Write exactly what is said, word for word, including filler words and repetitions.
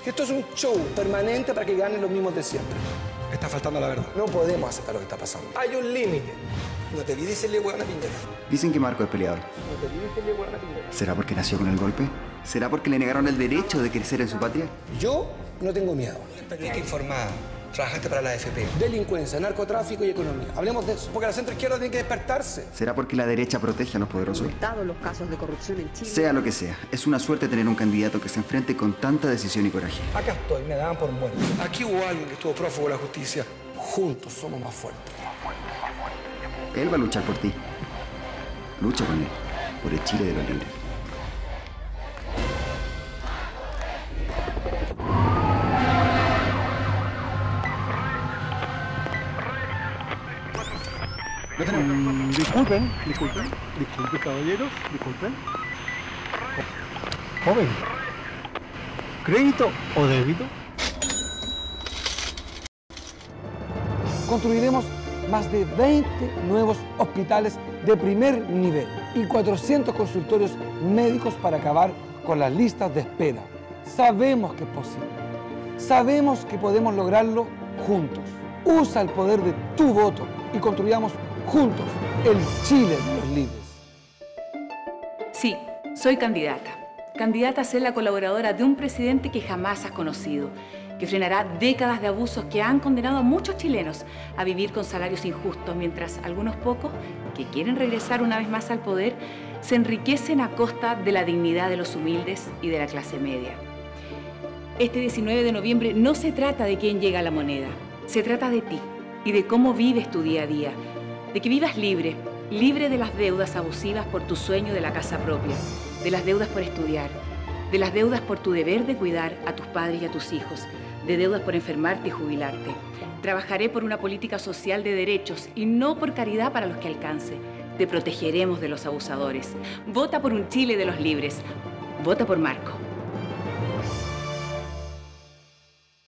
que esto es un show permanente para que ganen los mismos de siempre. Está faltando la verdad. No podemos aceptar lo que está pasando. Hay un límite. No te vi decirle hueón a Piñera. Dicen que Marco es peleador. No te vi decirle hueón a Piñera. ¿Será porque nació con el golpe? ¿Será porque le negaron el derecho de crecer en su patria? Yo no tengo miedo. Periodista informada. Trabajaste para la A F P. Delincuencia, narcotráfico y economía. Hablemos de eso. Porque la centroizquierda tiene que despertarse. ¿Será porque la derecha protege a los poderosos? Los casos de corrupción en Chile. Sea lo que sea, es una suerte tener un candidato que se enfrente con tanta decisión y coraje. Acá estoy, me daban por muerto. Aquí hubo alguien que estuvo prófugo de la justicia. Juntos somos más fuertes. Él va a luchar por ti. Lucha con él, por el Chile de los libres. Mm, disculpen, disculpen, disculpen caballeros, disculpen. Joven, ¿crédito o débito? Construiremos más de veinte nuevos hospitales de primer nivel y cuatrocientos consultorios médicos para acabar con las listas de espera. Sabemos que es posible. Sabemos que podemos lograrlo juntos. Usa el poder de tu voto y construyamos juntos el Chile de los libres. Sí, soy candidata. Candidata a ser la colaboradora de un presidente que jamás has conocido, que frenará décadas de abusos que han condenado a muchos chilenos a vivir con salarios injustos, mientras algunos pocos, que quieren regresar una vez más al poder, se enriquecen a costa de la dignidad de los humildes y de la clase media. Este diecinueve de noviembre no se trata de quién llega a la moneda, se trata de ti y de cómo vives tu día a día, de que vivas libre, libre de las deudas abusivas por tu sueño de la casa propia, de las deudas por estudiar, de las deudas por tu deber de cuidar a tus padres y a tus hijos, de deudas por enfermarte y jubilarte. Trabajaré por una política social de derechos y no por caridad para los que alcance. Te protegeremos de los abusadores. Vota por un Chile de los libres. Vota por Marco.